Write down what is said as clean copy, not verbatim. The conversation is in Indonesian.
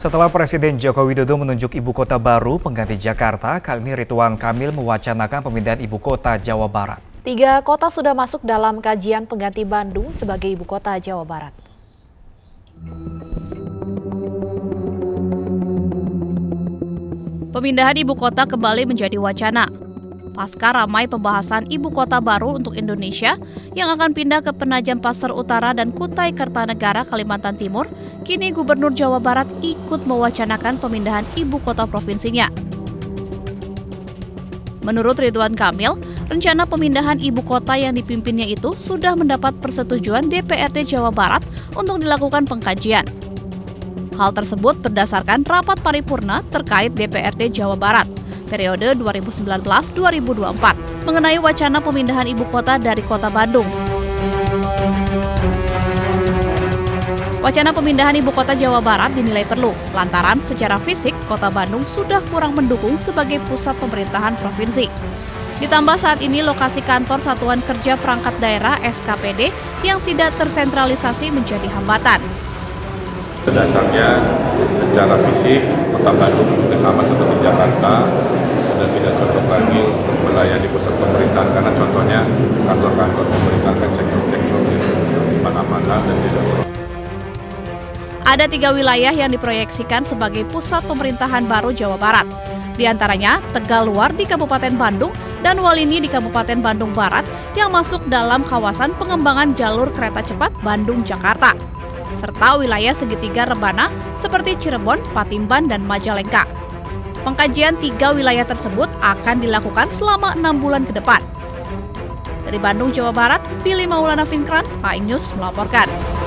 Setelah Presiden Joko Widodo menunjuk ibu kota baru pengganti Jakarta, kali ini Ridwan Kamil mewacanakan pemindahan ibu kota Jawa Barat. 3 kota sudah masuk dalam kajian pengganti Bandung sebagai ibu kota Jawa Barat. Pemindahan ibu kota kembali menjadi wacana. Pasca ramai pembahasan ibu kota baru untuk Indonesia yang akan pindah ke Penajam Pasir Utara dan Kutai Kartanegara, Kalimantan Timur, kini Gubernur Jawa Barat ikut mewacanakan pemindahan ibu kota provinsinya. Menurut Ridwan Kamil, rencana pemindahan ibu kota yang dipimpinnya itu sudah mendapat persetujuan DPRD Jawa Barat untuk dilakukan pengkajian. Hal tersebut berdasarkan rapat paripurna terkait DPRD Jawa Barat periode 2019-2024 mengenai wacana pemindahan ibu kota dari kota Bandung. Wacana pemindahan ibu kota Jawa Barat dinilai perlu lantaran secara fisik kota Bandung sudah kurang mendukung sebagai pusat pemerintahan provinsi. Ditambah saat ini lokasi kantor Satuan Kerja Perangkat Daerah (SKPD) yang tidak tersentralisasi menjadi hambatan. Dasarnya secara fisik kota Bandung sama seperti Jakarta sudah tidak cocok lagi untuk melayani pusat pemerintahan karena contohnya kantor-kantor pemerintahan kan cekcok di mana-mana dan tidak. Ada 3 wilayah yang diproyeksikan sebagai pusat pemerintahan baru Jawa Barat. Di antaranya Tegaluar di Kabupaten Bandung dan Walini di Kabupaten Bandung Barat yang masuk dalam kawasan pengembangan jalur kereta cepat Bandung-Jakarta, serta wilayah segitiga rebana seperti Cirebon, Patimban, dan Majalengka. Pengkajian 3 wilayah tersebut akan dilakukan selama 6 bulan ke depan. Dari Bandung, Jawa Barat, Billy Maulana Finkran, Pai News melaporkan.